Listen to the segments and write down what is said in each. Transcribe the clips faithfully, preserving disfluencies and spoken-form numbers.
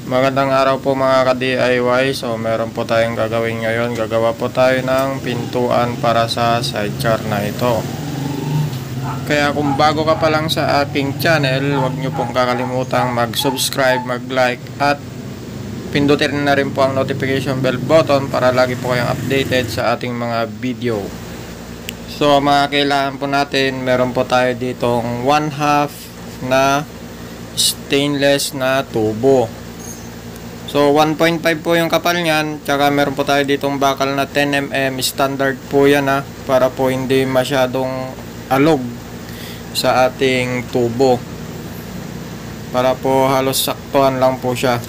Magandang araw po mga ka-D I Y. So meron po tayong gagawin ngayon. Gagawa po tayo ng pintuan para sa sidecar na ito. Kaya kung bago ka pa lang sa aking channel, huwag nyo pong kakalimutang mag-subscribe, mag-like at pindutin na rin po ang notification bell button para lagi po kayong updated sa ating mga video. So mga kailangan po natin, meron po tayo ditong one half na stainless na tubo. So one point five po yung kapal niyan, tsaka meron po tayo ditong bakal na ten millimeter, standard po yan ha, para po hindi masyadong alog sa ating tubo, para po halos saktuhan lang po siya.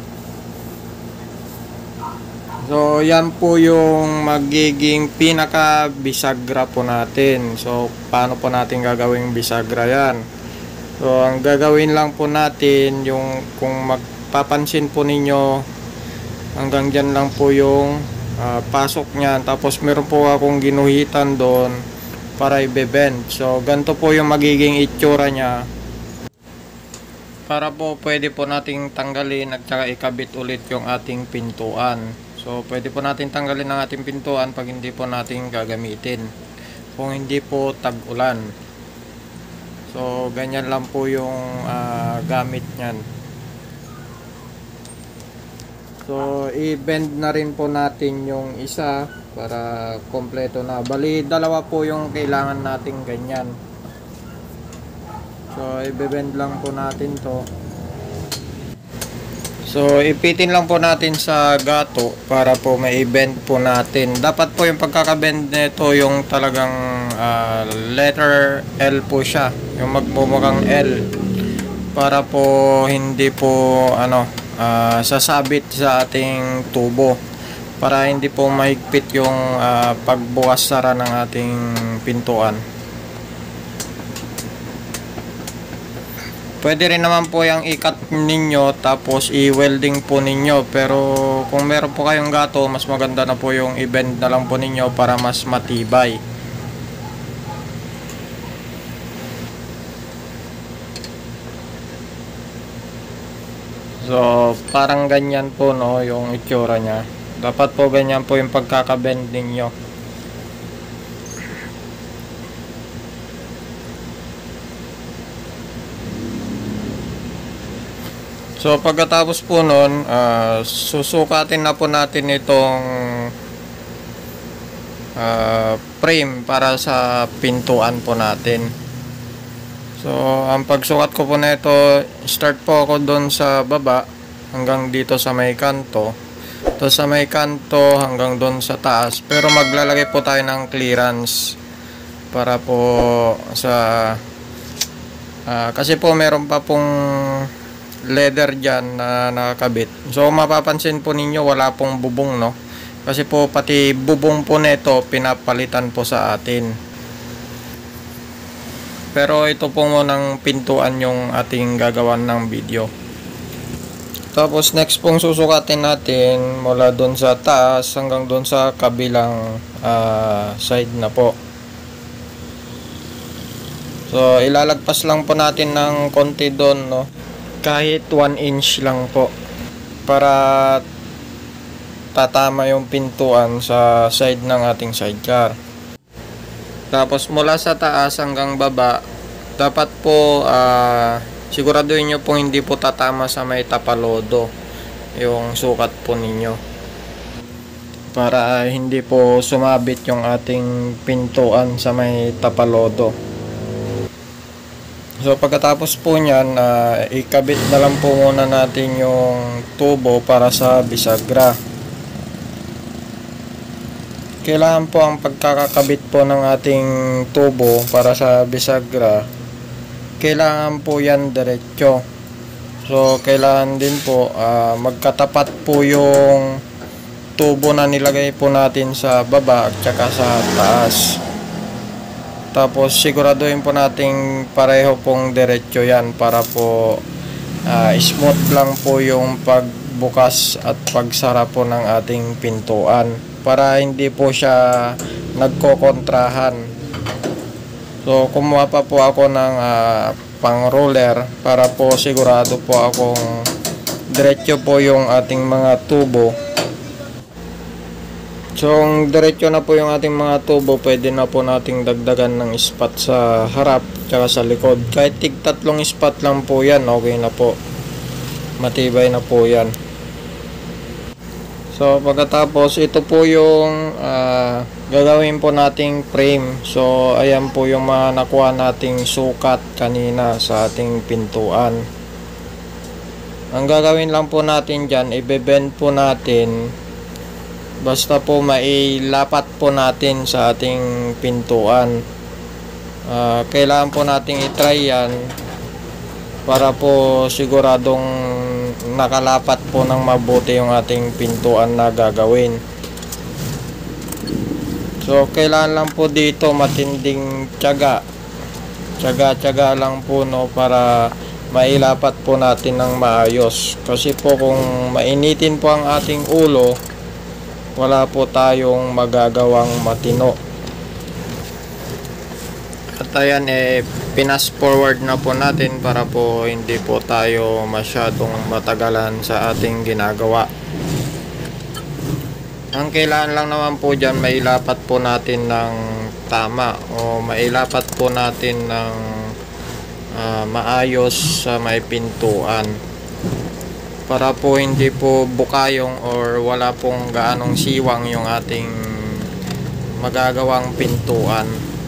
So yan po yung magiging pinaka bisagra po natin. So paano po natin gagawing bisagra yan? So ang gagawin lang po natin, yung kung mag papansin po ninyo, hanggang dyan lang po yung uh, pasok niyan, tapos meron po akong ginuhitan doon para i-bend. So ganito po yung magiging itsura niya, para po pwede po nating tanggalin at saka ikabit ulit yung ating pintuan. So pwede po natin tanggalin ang ating pintuan pag hindi po natin gagamitin, kung hindi po tag-ulan. So ganyan lang po yung uh, gamit niyan. So i-bend na rin po natin yung isa para kompleto na. Bali dalawa po yung kailangan natin ganyan. So i-bend lang po natin to. So ipitin lang po natin sa gato para po mai-bend po natin. Dapat po yung pagkaka-bend nito yung talagang uh, letter L po siya, yung magmumukhang L, para po hindi po ano Uh, sasabit sa ating tubo, para hindi po mahigpit yung uh, pagbukas sara ng ating pintuan. Pwede rin naman po yung i-cut ninyo tapos i-welding po ninyo, pero kung meron po kayong gato, mas maganda na po yung i-bend na lang po ninyo para mas matibay. So parang ganyan po no yung itsura niya. Dapat po ganyan po yung pagkaka-bend ninyo. So pagkatapos po nun, uh, susukatin na po natin itong uh, frame para sa pintuan po natin. So ang pagsukat ko po na ito, start po ako doon sa baba hanggang dito sa may kanto, to sa may kanto hanggang doon sa taas, pero maglalagay po tayo ng clearance para po sa uh, kasi po meron pa pong leather dyan na nakakabit. So mapapansin po ninyo wala pong bubong no, kasi po pati bubong po nito pinapalitan po sa atin. Pero ito po munang pintuan yung ating gagawan ng video. Tapos next pong susukatin natin mula doon sa taas hanggang doon sa kabilang uh, side na po. So ilalagpas lang po natin ng konti doon no, kahit one inch lang po, para tatama yung pintuan sa side ng ating sidecar. Tapos mula sa taas hanggang baba, dapat po uh, siguraduhin nyo pong hindi po tatama sa may tapalodo yung sukat po ninyo, para uh, hindi po sumabit yung ating pintuan sa may tapalodo. So pagkatapos po nyan, uh, ikabit na lang po muna natin yung tubo para sa bisagra. Kailangan po ang pagkakakabit po ng ating tubo para sa bisagra, kailangan po yan diretso. So kailangan din po uh, magkatapat po yung tubo na nilagay po natin sa baba at saka sa taas. Tapos siguraduhin po natin pareho pong diretso yan, para po uh, smooth lang po yung pagbukas at pagsara po ng ating pintuan, para hindi po siya nagkokontrahan. So kumuha pa po ako ng uh, pang roller para po sigurado po akong diretso po yung ating mga tubo. So, kung diretso na po yung ating mga tubo, pwede na po nating dagdagan ng spot sa harap tsaka sa likod. Kahit tig tatlong spot lang po yan, okay na po. Matibay na po yan. So, pagkatapos, ito po yung uh, gagawin po nating frame. So, ayan po yung mga nakuha nating sukat kanina sa ating pintuan. Ang gagawin lang po natin dyan, i-bend po natin. Basta po mailapat po natin sa ating pintuan. Uh, kailangan po nating i-try yan para po siguradong nakalapat po ng mabuti yung ating pintuan na gagawin. So, kailangan lang po dito matinding tiyaga. Tiyaga-tiyaga lang po, no, para mailapat po natin ng maayos. Kasi po kung mainitin po ang ating ulo, wala po tayong magagawang matino. At ayan, eh, pinas forward na po natin para po hindi po tayo masyadong matagalan sa ating ginagawa. Ang kailangan lang naman po dyan, mailapat po natin ng tama o mailapat po natin ng uh, maayos sa may pintuan. Para po hindi po bukayong or wala pong gaanong siwang yung ating magagawang pintuan.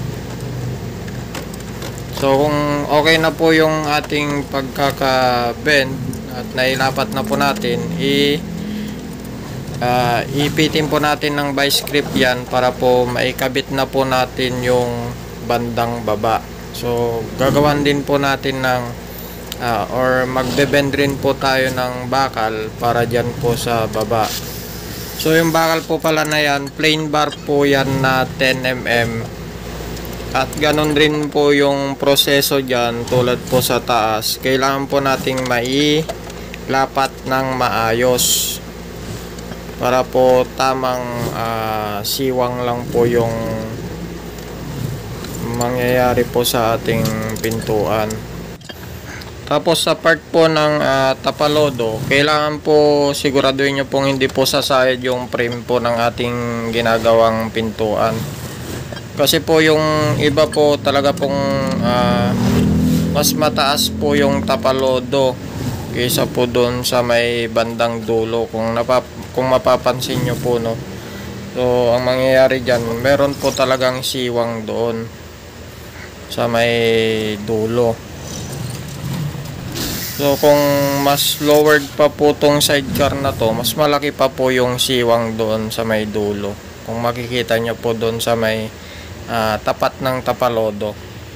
So, kung okay na po yung ating pagkaka-bend at nailapat na po natin, i uh, ipitin po natin ng vice grip yan para po maikabit na po natin yung bandang baba. So, gagawan din po natin ng Uh, or magbe-bend rin po tayo ng bakal para dyan po sa baba. So yung bakal po pala na yan, plain bar po yan na ten millimeters. At ganun rin po yung proseso dyan tulad po sa taas. Kailangan po nating mailapat ng maayos para po tamang uh, siwang lang po yung mangyayari po sa ating pintuan. Tapos sa part po ng uh, tapalodo, kailangan po siguraduhin nyo pong hindi po sasayad yung frame po ng ating ginagawang pintuan. Kasi po yung iba po talaga pong uh, mas mataas po yung tapalodo kaysa po doon sa may bandang dulo. Kung, napap kung mapapansin nyo po, no. So ang mangyayari dyan, meron po talagang siwang doon sa may dulo. So kung mas lowered pa po tong sidecar na to, mas malaki pa po yung siwang doon sa may dulo. Kung makikita nyo po doon sa may uh, tapat ng tapalodo.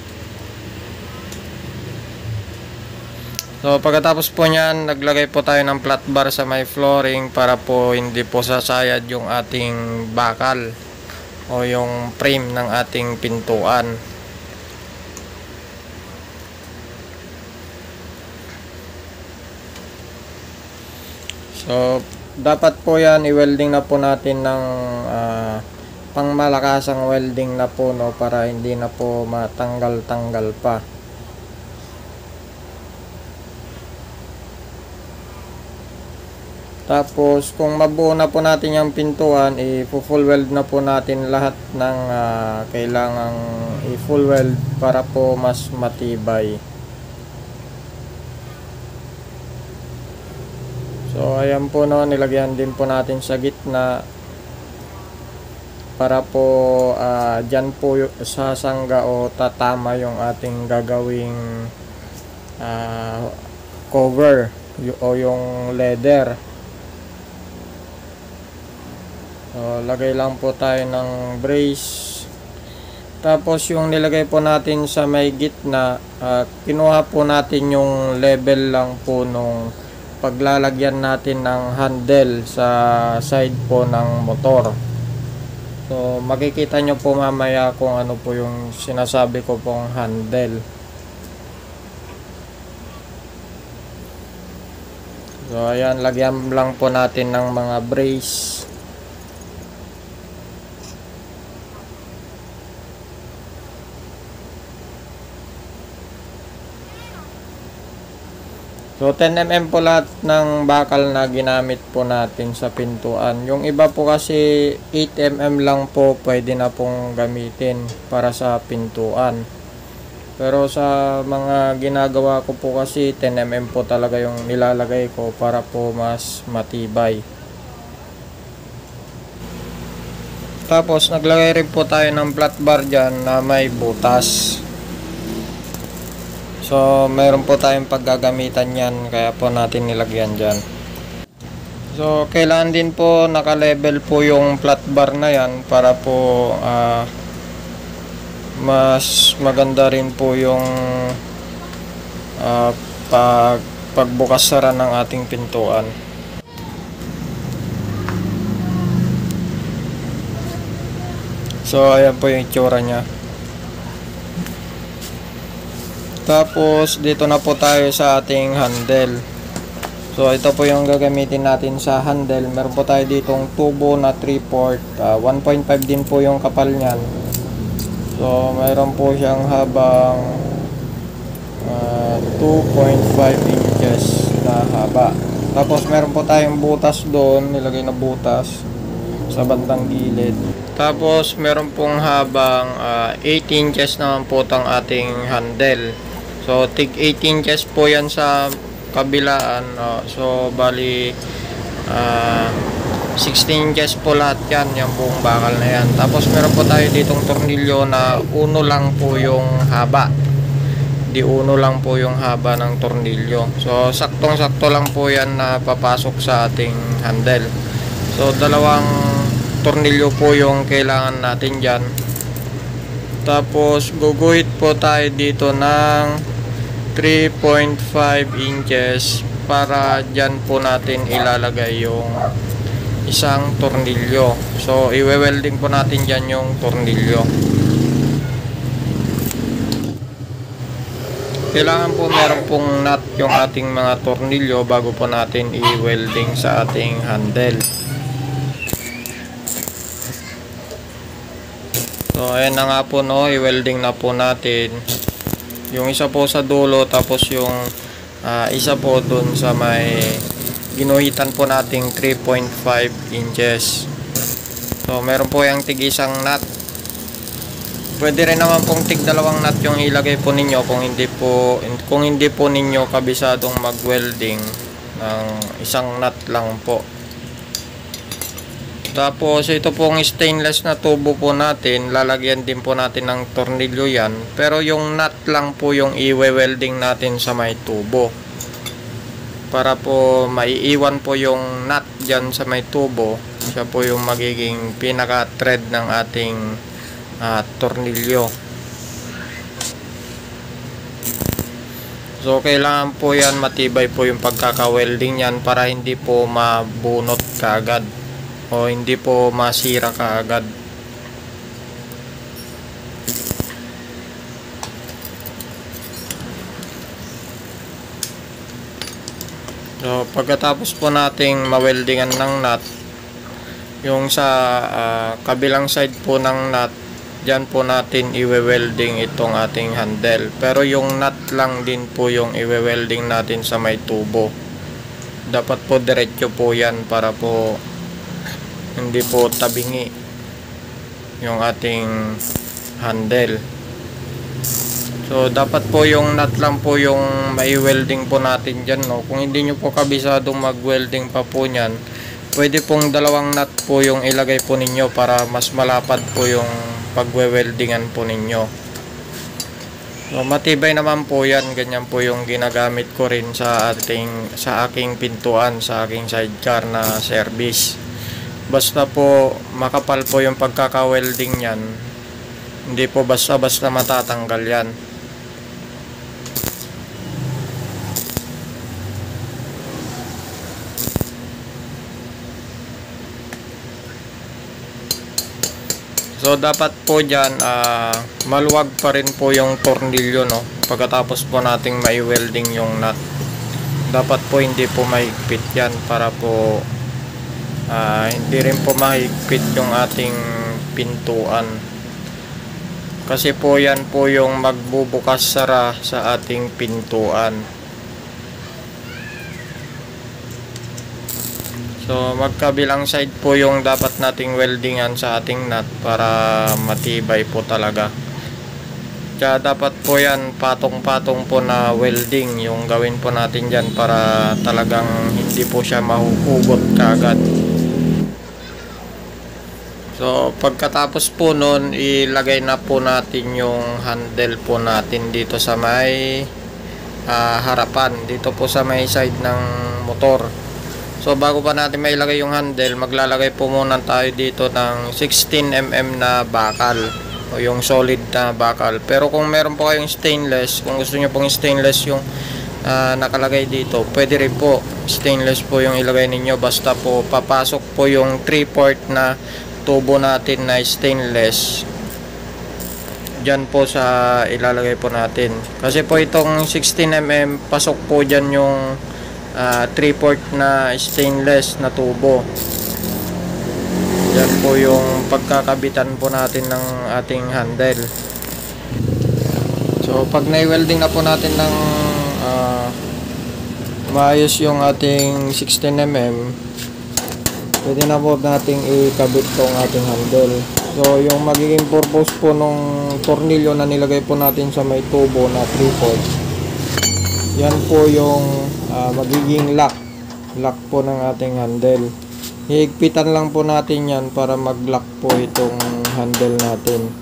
So pagkatapos po nyan, naglagay po tayo ng flat bar sa may flooring para po hindi po sasayad yung ating bakal o yung frame ng ating pintuan. So, dapat po yan, i-welding na po natin ng uh, pangmalakasang welding na po, no, para hindi na po matanggal-tanggal pa. Tapos, kung mabuo na po natin yung pintuan, i-full weld na po natin lahat ng uh, kailangang i-full weld para po mas matibay. So ayan po, no, nilagyan din po natin sa gitna para po uh, dyan po sasangga o tatama yung ating gagawing uh, cover o yung leather. So lagay lang po tayo ng brace. Tapos yung nilagay po natin sa may gitna, uh, kinuha po natin yung level lang po nung paglalagyan natin ng handle sa side po ng motor. So makikita nyo po mamaya kung ano po yung sinasabi ko pong handle. So ayan, lagyan lang po natin ng mga brace. So ten millimeter po lahat ng bakal na ginamit po natin sa pintuan. Yung iba po kasi eight millimeter lang po pwede na pong gamitin para sa pintuan. Pero sa mga ginagawa ko po kasi ten millimeter po talaga yung nilalagay ko para po mas matibay. Tapos naglagay rin po tayo ng flat bar dyan na may butas. So mayroon po tayong paggagamitan yan, kaya po natin nilagyan dyan. So kailangan din po naka-level po yung flat bar na yan para po uh, mas maganda rin po yung uh, pag, pagbukas sara ng ating pintuan. So ayan po yung itsura nya. Tapos dito na po tayo sa ating handle. So ito po yung gagamitin natin sa handle. Meron po tayo ditong tubo na three fourths, uh, one point five din po yung kapal niyan. So meron po siyang habang uh, two point five inches na haba. Tapos meron po tayong butas doon, nilagay na butas sa bandang gilid. Tapos meron pong habang uh, eight inches naman po tang ating handle. So tig eight inches po yan sa kabilaan. Uh, so bali uh, sixteen inches po lahat yan, yung buong bakal na yan. Tapos meron po tayo ditong tornilyo na uno lang po yung haba. Di uno lang po yung haba ng tornilyo. So saktong sakto lang po yan na papasok sa ating handle. So dalawang tornilyo po yung kailangan natin dyan. Tapos guguhit po tayo dito ng three point five inches para dyan po natin ilalagay yung isang tornilyo. So iwe-welding po natin dyan yung tornilyo. Kailangan po meron pong nut yung ating mga tornilyo bago po natin i-welding sa ating handle. So ayan na nga po, no, i-welding na po natin yung isa po sa dulo, tapos yung uh, isa po dun sa may ginuhitan po nating three point five inches. So meron po yung tig isang nut. Pwede rin naman pong tig dalawang nut yung ilagay po ninyo kung hindi po kung hindi po ninyo kabisadong mag-welding ng isang nut lang po. Tapos ito pong stainless na tubo po natin, lalagyan din po natin ng tornilyo yan. Pero yung nut lang po yung i-welding natin sa may tubo. Para po maiiwan po yung nut dyan sa may tubo. Siya po yung magiging pinaka-thread ng ating uh, tornilyo. So kailangan po yan matibay po yung pagkaka-welding yan para hindi po mabunot kaagad o hindi po masira kaagad. So pagkatapos po nating ma-weldingan ng nut, yung sa uh, kabilang side po ng nut, dyan po natin i-welding itong ating handle. Pero yung nut lang din po yung i-welding natin sa may tubo. Dapat po diretso po yan para po hindi po tabingi yung ating handle. So dapat po yung nut lang po yung mai-welding po natin dyan, no? Kung hindi nyo po kabisadong mag-welding pa po nyan, pwede pong dalawang nut po yung ilagay po ninyo para mas malapad po yung pagwe-weldingan po ninyo. So matibay naman po yan. Ganyan po yung ginagamit ko rin sa ating sa aking pintuan, sa aking sidecar na service. Basta po makapal po yung pagkaka-welding nyan, hindi po basta-basta matatanggal yan. So dapat po dyan uh, maluwag pa rin po yung tornilyo, no? Pagkatapos po nating mai-welding yung nut, dapat po hindi po mahigpit yan para po uh, hindi rin po mahigpit yung ating pintuan. Kasi po yan po yung magbubukas sara sa ating pintuan. So magkabilang side po yung dapat nating weldingan sa ating nut para matibay po talaga. Kaya dapat po yan patong-patong po na welding yung gawin po natin dyan para talagang hindi po siya mahuhugot kaagad. So pagkatapos po nun, ilagay na po natin yung handle po natin dito sa may uh, harapan, dito po sa may side ng motor. So bago pa natin mailagay yung handle, maglalagay po muna tayo dito ng sixteen millimeter na bakal o yung solid na bakal. Pero kung meron po kayong stainless, kung gusto nyo pong stainless yung uh, nakalagay dito, pwede rin po stainless po yung ilagay ninyo, basta po papasok po yung three port na tubo natin na stainless dyan po sa ilalagay po natin. Kasi po itong sixteen millimeter, pasok po dyan yung Uh, three port na stainless na tubo. Yan po yung pagkakabitan po natin ng ating handle. So pag na-welding na po natin ng uh, maayos yung ating sixteen millimeter, pwede na po nating ikabit tong ating handle. So yung magiging purpose po nung tornilyo na nilagay po natin sa may tubo na three port, yan po yung uh, magiging lock lock po ng ating handle. Hihigpitan lang po natin yan para mag lock po itong handle natin,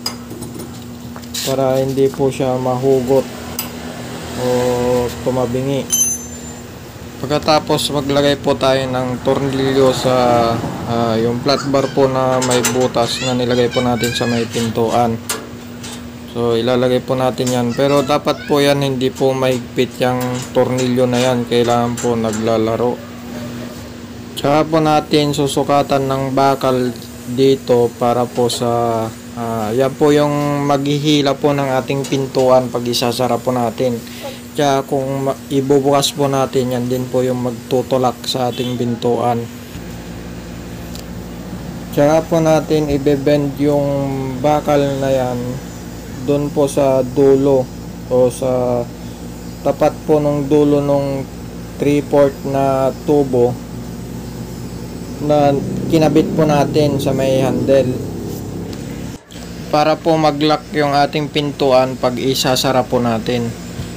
para hindi po siya mahugot o tumabingi. Pagkatapos maglagay po tayo ng tornilyo sa uh, yung flat bar po na may butas na nilagay po natin sa may pintuan. So ilalagay po natin yan, pero dapat po yan hindi po mahigpit yung tornilyo na yan, kailangan po naglalaro. Tsaka po natin susukatan ng bakal dito para po sa uh, yan po yung maghihila po ng ating pintuan pag isasara po natin. Tsaka kung ibubukas po natin, yan din po yung magtutulak sa ating pintuan. Tsaka po natin ibebend yung bakal na yan doon po sa dulo o sa tapat po ng dulo ng three port na tubo na kinabit po natin sa may handle, para po mag-lock yung ating pintuan pag isasara po natin.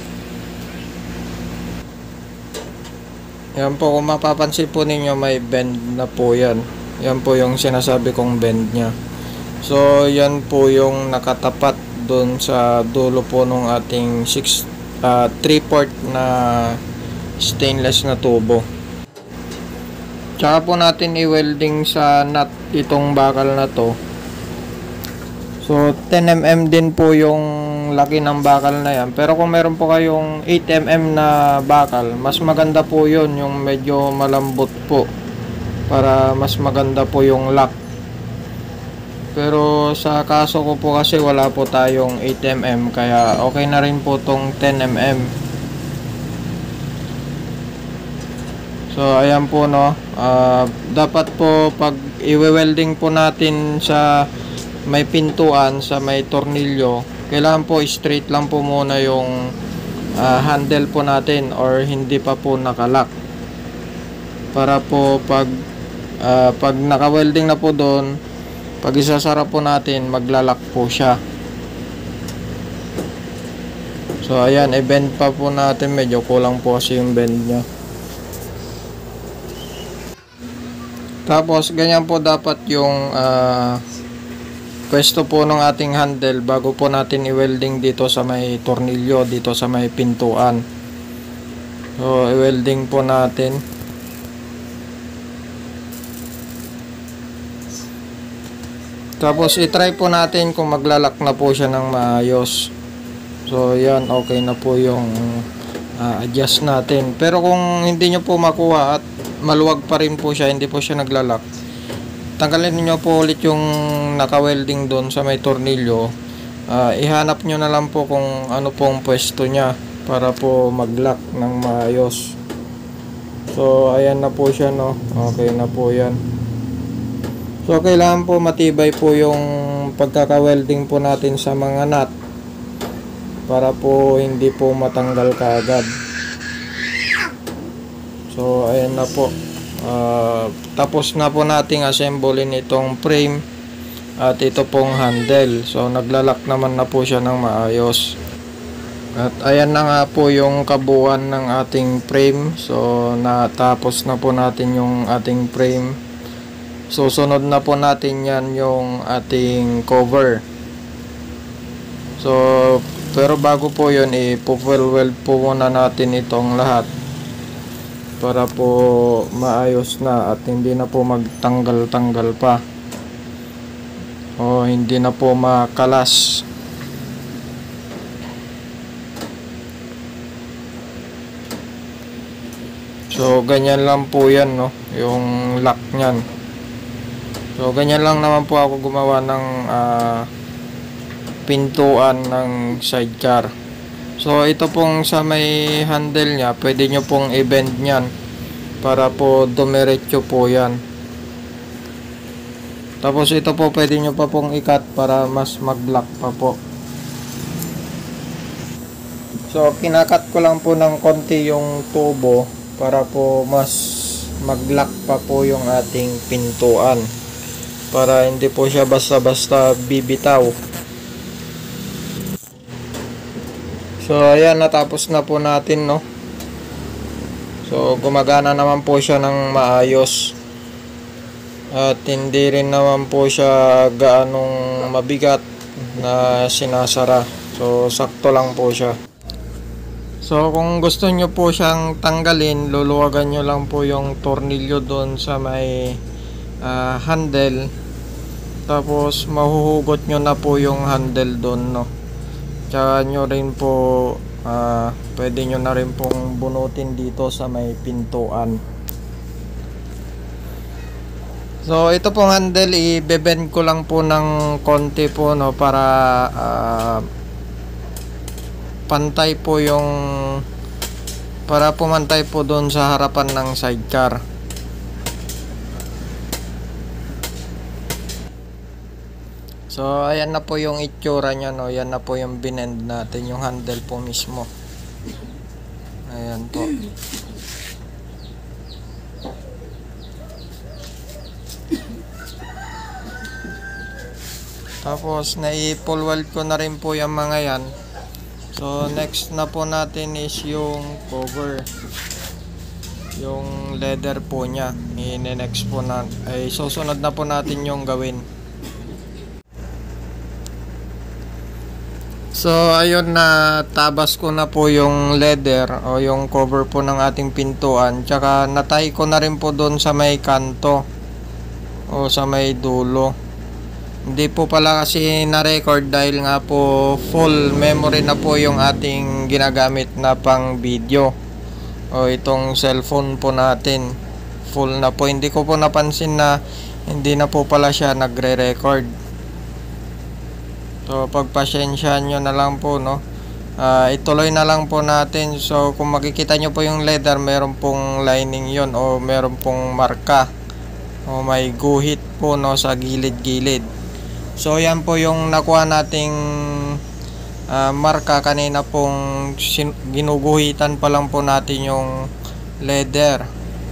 Yan po, kung mapapansin po ninyo, may bend na po yan. Yan po yung sinasabi kong bend nya. So yan po yung nakatapat doon sa dulo po nung ating six uh, three port na stainless na tubo. Tsaka po natin i-welding sa nut itong bakal na to. So ten millimeter din po yung laki ng bakal na yan, pero kung meron po kayong eight millimeter na bakal, mas maganda po yun, yung medyo malambot po, para mas maganda po yung lock. Pero sa kaso ko po kasi wala po tayong eight millimeter, kaya okay na rin po tong ten millimeter. So ayan po, no, uh, dapat po pag i-welding po natin sa may pintuan, sa may tornilyo, kailangan po straight lang po muna yung uh, handle po natin, or hindi pa po nakalock, para po pag uh, pag naka-welding na po doon, pag isasara po natin, maglalak po siya. So ayan, i-bend pa po natin, medyo kulang po kasi yung bend nya. Tapos ganyan po dapat yung uh, pwesto po ng ating handle bago po natin i-welding dito sa may tornilyo, dito sa may pintuan. So i-welding po natin. Tapos i-try po natin kung maglalak na po siya ng maayos. So yan, okay na po yung uh, adjust natin. Pero kung hindi nyo po makuha at maluwag pa rin po siya, hindi po siya naglalak, tanggalin niyo po ulit yung naka-welding doon sa may tornilyo. Uh, ihanap nyo na lang po kung ano pong pwesto nya para po mag-lock ng maayos. So ayan na po siya, no. Okay na po yan. So kailangan po matibay po yung pagkaka-welding po natin sa mga nut, para po hindi po matanggal kaagad. So ayan na po. uh, tapos na po nating assemblein itong frame at ito pong handle. So naglalak naman na po siya ng maayos. At ayan na nga po yung kabuuan ng ating frame. So natapos na po natin yung ating frame. Susunod na po natin yan yung ating cover. So pero bago po yun, i-fuel weld po muna natin itong lahat para po maayos na at hindi na po magtanggal-tanggal pa o hindi na po makalas. So ganyan lang po yan, no, yung lock nyan. So ganyan lang naman po ako gumawa ng uh, pintuan ng sidecar. So ito pong sa may handle nya, pwede nyo pong i-bend nyan para po dumiretso po yan. Tapos ito po pwede nyo pa pong i-cut para mas mag-lock pa po. So kinakat ko lang po ng konti yung tubo para po mas mag-lock pa po yung ating pintuan, para hindi po siya basta-basta bibitaw. So ayan, natapos na po natin, no. So gumagana naman po siya ng maayos at hindi rin naman po siya gaanong mabigat na sinasara. So sakto lang po siya. So kung gusto nyo po siyang tanggalin, luluwagan nyo lang po yung tornilyo doon sa may uh, handle. Tapos mahuhugot nyo na po yung handle doon, no. Tsaka nyo rin po uh, pwede nyo na rin pong bunutin dito sa may pintuan. So ito pong handle, i-bend ko lang po ng konti po, no, para uh, pantay po yung para pumantay po doon sa harapan ng sidecar. So ayan na po yung itsura nya, no. Yan na po yung binend natin, yung handle po mismo. Ayan po. Tapos na-full weld ko na rin po yung mga yan. So next na po natin is yung cover, yung leather po nya. I-next po na, ay susunod na po natin yung gawin. So ayun, na tabas ko na po yung leather o yung cover po ng ating pintuan. Tsaka natay ko na rin po doon sa may kanto o sa may dulo. Hindi po pala kasi na-record dahil nga po full memory na po yung ating ginagamit na pang video o itong cellphone po natin. Full na po. Hindi ko po napansin na hindi na po pala siya nagre-record. So pagpasyensyahan nyo na lang po, no. Uh, ituloy na lang po natin. So kung makikita nyo po yung leather, meron pong lining yon o meron pong marka o may guhit po, no, sa gilid-gilid. So yan po yung nakuha nating uh, marka kanina pong ginuguhitan pa lang po natin yung leather.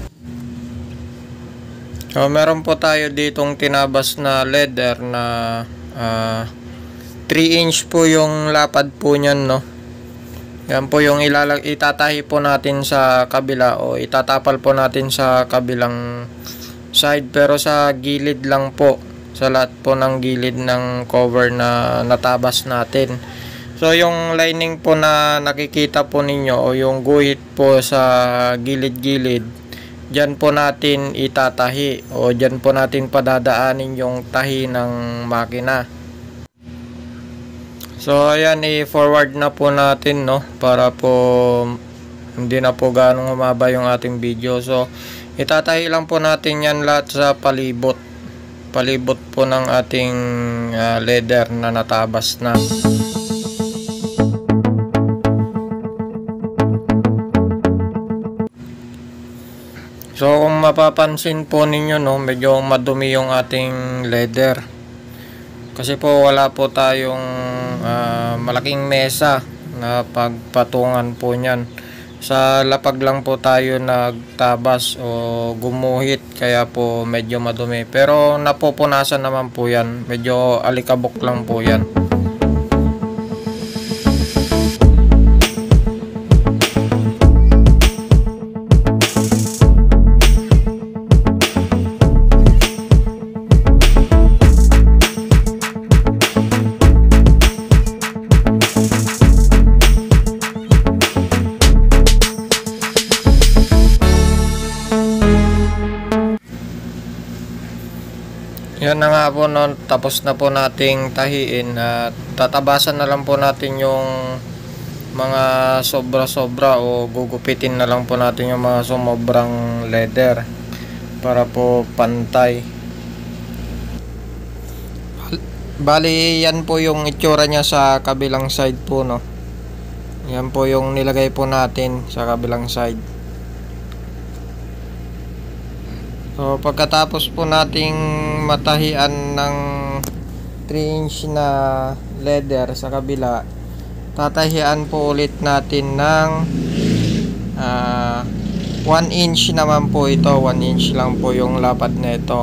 So meron po tayo ditong tinabas na leather na uh, three inch po yung lapad po nyan, no. Yan po yung ilalag itatahi po natin sa kabila o itatapal po natin sa kabilang side, pero sa gilid lang po, sa lahat po ng gilid ng cover na natabas natin. So yung lining po na nakikita po ninyo o yung guhit po sa gilid-gilid, dyan po natin itatahi o dyan po natin padadaanin yung tahi ng makina. So ayan, i-forward na po natin, no, para po hindi na po ganong humaba yung ating video. So itatahi lang po natin yan lahat sa palibot palibot po ng ating uh, leather na natabas na. So kung mapapansin po ninyo, no, medyo madumi yung ating leather kasi po wala po tayong uh, malaking mesa na pagpatungan po niyan. Sa lapag lang po tayo nagtabas o gumuhit, kaya po medyo madumi. Pero napupunasan naman po yan. Medyo alikabok lang po yan. Yan na nga po, no, tapos na po nating tahiin at tatabasan na lang po natin yung mga sobra-sobra o gugupitin na lang po natin yung mga sumobrang leather para po pantay. Bali, yan po yung itsura niya sa kabilang side po, no. Yan po yung nilagay po natin sa kabilang side. So, pagkatapos po nating matahian ng three inch na leather sa kabila, tatahian po ulit natin ng uh, one inch naman po ito. one inch lang po yung lapad nito.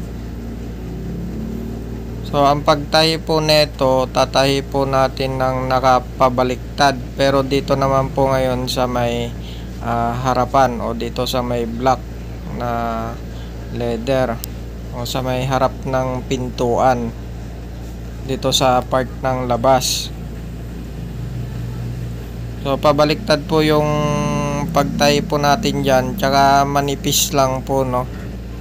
So, ang pagtahi po nito, tatahi po natin ng nakapabaliktad. Pero dito naman po ngayon sa may uh, harapan o dito sa may black na leather o sa may harap ng pintuan dito sa part ng labas. So pabaliktad po yung pagtahi po natin dyan, tsaka manipis lang po, no.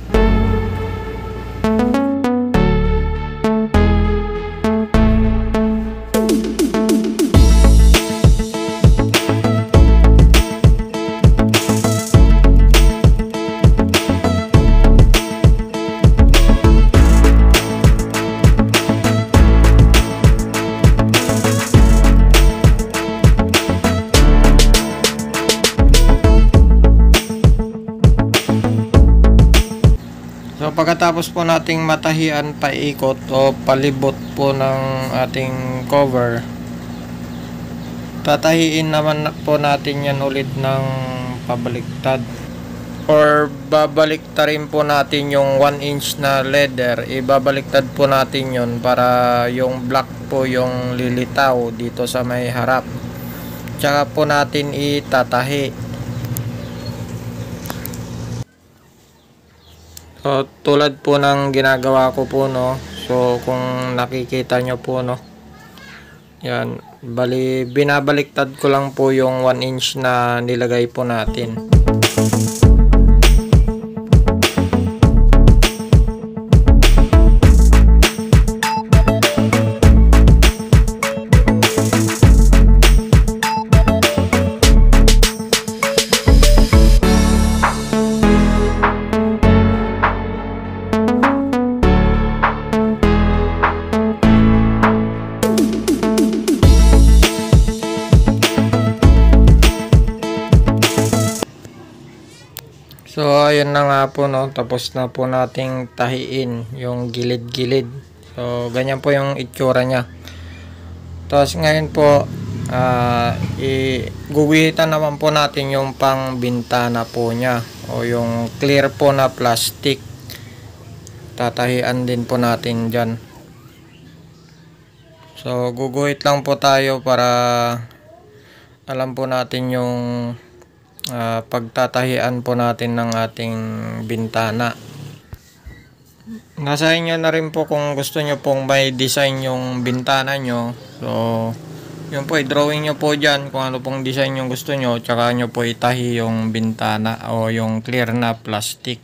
So pagkatapos po nating matahian paikot o palibot po ng ating cover, tatahiin naman po natin yan ulit ng pabaliktad, or babaliktarin po natin yung one inch na leather, ibabaliktad po natin yun para yung black po yung lilitaw dito sa may harap, tsaka po natin itatahi. So, tulad po ng ginagawa ko po, no. So kung nakikita nyo po, no, yan, bali binabaliktad ko lang po yung one inch na nilagay po natin. So ayun na nga po, no, tapos na po nating tahiin yung gilid-gilid. So ganyan po yung itsura niya. Tapos ngayon po uh, i-guguhitan naman po natin yung pang bintana po niya o yung clear po na plastic. Tatahian din po natin dyan. So guguhit lang po tayo para alam po natin yung Uh, pagtatahian po natin ng ating bintana. Nasa inyo na rin po kung gusto nyo pong may design yung bintana nyo. So yun po, i-drawing nyo po dyan kung ano pong design yung gusto nyo, tsaka nyo po itahi yung bintana o yung clear na plastic.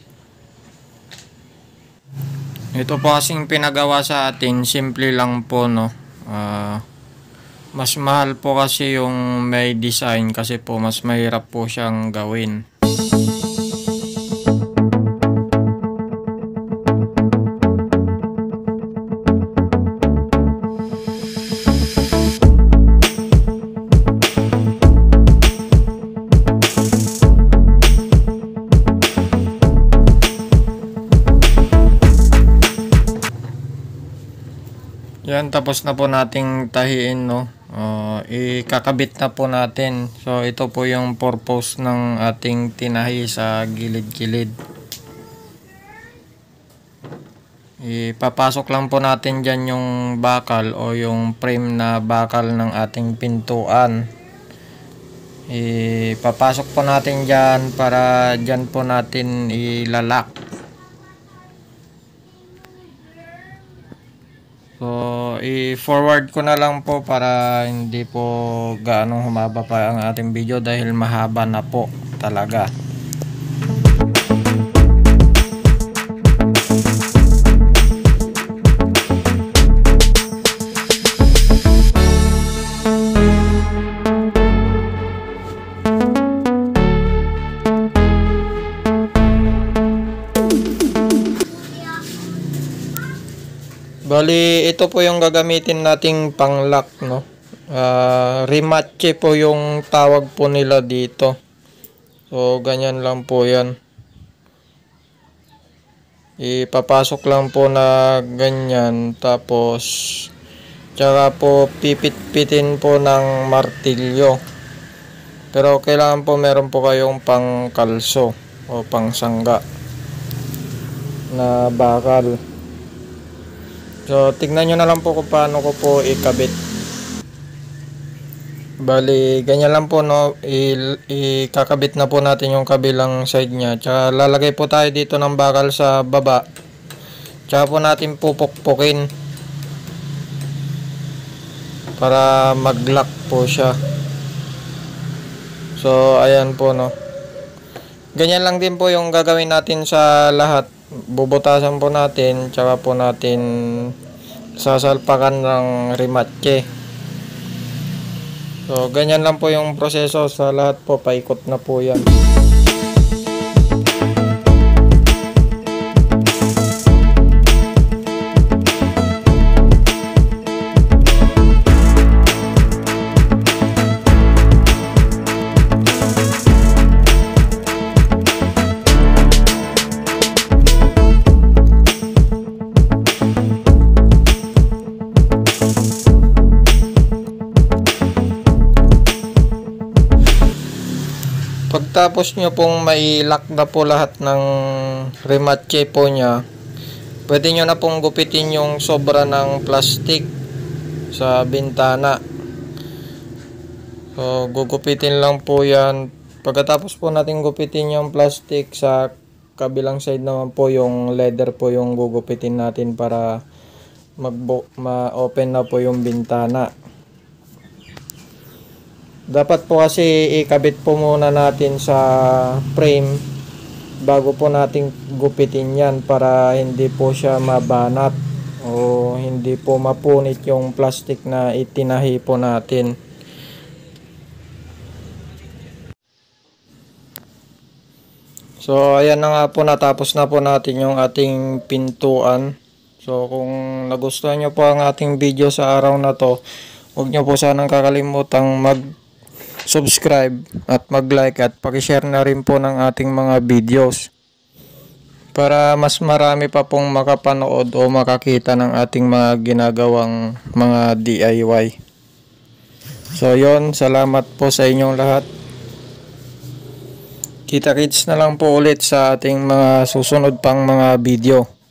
Ito po kasing pinagawa sa atin, simple lang po, no. uh, Mas mahal po kasi yung may design kasi po mas mahirap po siyang gawin. Yan, tapos na po nating tahiin, no. Uh, ikakabit na po natin. So ito po yung purpose ng ating tinahi sa gilid-gilid. Ipapasok lang po natin dyan yung bakal o yung frame na bakal ng ating pintuan. Ipapasok po natin dyan para dyan po natin ilalak. So, i-forward ko na lang po para hindi po gaano humaba pa ang ating video dahil mahaba na po talaga. Bali, ito po yung gagamitin nating panglock, no? Uh, Rimache po yung tawag po nila dito. So, ganyan lang po yan. Ipapasok lang po na ganyan. Tapos, tsaka po pipit-pitin po ng martilyo. Pero kailangan po meron po kayong pang kalso o pang sangga na bakal. So, tignan nyo na lang po kung paano ko po ikabit. Bali, ganyan lang po, no. I ikakabit na po natin yung kabilang side nya. Tsaka lalagay po tayo dito ng bakal sa baba. Tsaka po natin pupukpukin para mag-lock po siya. So, ayan po, no. Ganyan lang din po yung gagawin natin sa lahat. Bubutasan po natin, tsaka po natin sasalpakan ng rimache. So, ganyan lang po yung proseso sa lahat po, paikot na po yan. Pagtapos nyo pong mai-lock na po lahat ng rimache po nya, pwede nyo na pong gupitin yung sobra ng plastic sa bintana. So, gugupitin lang po yan. Pagkatapos po natin gupitin yung plastic, sa kabilang side naman po yung leather po yung gugupitin natin para ma-open na po yung bintana. Dapat po kasi ikabit po muna natin sa frame bago po natin gupitin yan para hindi po siya mabanat o hindi po mapunit yung plastic na itinahi po natin. So, ayan na nga po, natapos na po natin yung ating pintuan. So, kung nagustuhan nyo po ang ating video sa araw na to, huwag nyo po sanang kakalimutang mag subscribe at mag-like at paki-share na rin po ng ating mga videos para mas marami pa pong makapanood o makakita ng ating mga ginagawang mga D I Y. So yon, salamat po sa inyong lahat. Kita-kits na lang po ulit sa ating mga susunod pang mga video.